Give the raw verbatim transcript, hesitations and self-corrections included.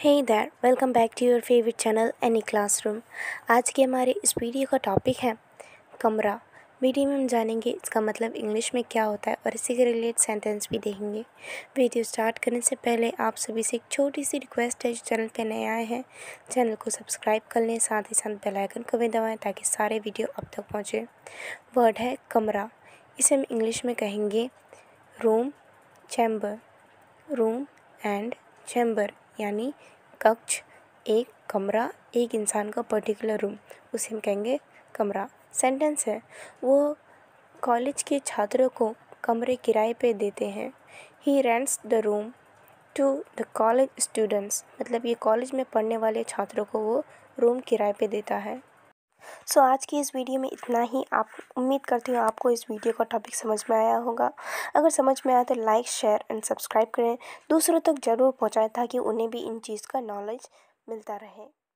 Hey that welcome back to your favourite channel any classroom. आज के हमारे इस वीडियो का टॉपिक है कमरा। वीडियो में हम जानेंगे इसका मतलब इंग्लिश में क्या होता है और इसी के रिलेटेड सेंटेंस भी देखेंगे। वीडियो स्टार्ट करने से पहले आप सभी से एक छोटी सी रिक्वेस्ट है, जो चैनल पे नए आए हैं चैनल को सब्सक्राइब कर लें, साथ ही साथ बेल आइकन को भी दबाएँ ताकि सारे वीडियो अब तक पहुँचे। वर्ड है कमरा। इसे हम इंग्लिश में कहेंगे room, chamber. Room and chamber यानी कक्ष, एक कमरा, एक इंसान का पर्टिकुलर रूम, उसे हम कहेंगे कमरा। सेंटेंस है वो कॉलेज के छात्रों को कमरे किराए पे देते हैं। He rents the room to the college students, मतलब ये कॉलेज में पढ़ने वाले छात्रों को वो रूम किराए पे देता है। सो so, आज की इस वीडियो में इतना ही। आप उम्मीद करती हूँ आपको इस वीडियो का टॉपिक समझ में आया होगा। अगर समझ में आया तो लाइक, शेयर एंड सब्सक्राइब करें। दूसरों तक ज़रूर पहुँचाएं ताकि उन्हें भी इन चीज़ का नॉलेज मिलता रहे।